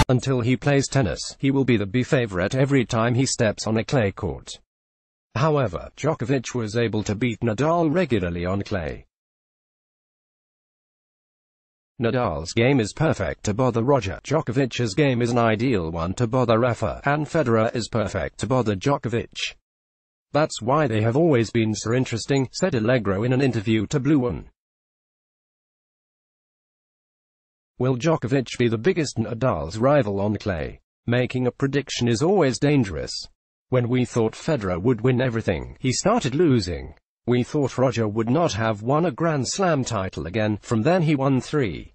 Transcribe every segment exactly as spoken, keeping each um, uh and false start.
until he plays tennis, he will be the B favorite every time he steps on a clay court. However, Djokovic was able to beat Nadal regularly on clay. Nadal's game is perfect to bother Roger. Djokovic's game is an ideal one to bother Rafa, and Federer is perfect to bother Djokovic. That's why they have always been so interesting, said Allegro in an interview to Blue One. Will Djokovic be the biggest Nadal's rival on clay? Making a prediction is always dangerous. When we thought Federer would win everything, he started losing. We thought Roger would not have won a Grand Slam title again, from then he won three.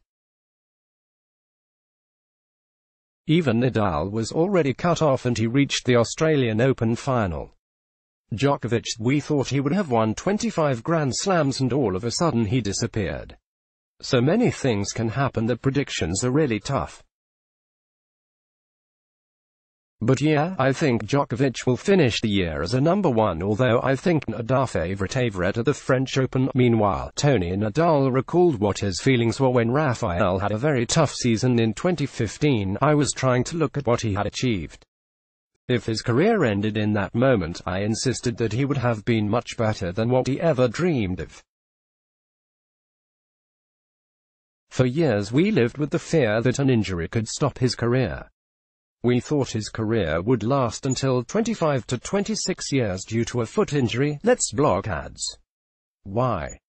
Even Nadal was already cut off and he reached the Australian Open final. Djokovic, we thought he would have won twenty-five Grand Slams and all of a sudden he disappeared. So many things can happen that predictions are really tough. But yeah, I think Djokovic will finish the year as a number one, although I think Nadal favorite favorite at the French Open. Meanwhile, Tony Nadal recalled what his feelings were when Rafael had a very tough season in twenty fifteen. I was trying to look at what he had achieved. If his career ended in that moment, I insisted that he would have been much better than what he ever dreamed of. For years we lived with the fear that an injury could stop his career. We thought his career would last until twenty-five to twenty-six years due to a foot injury. Let's block ads. Why?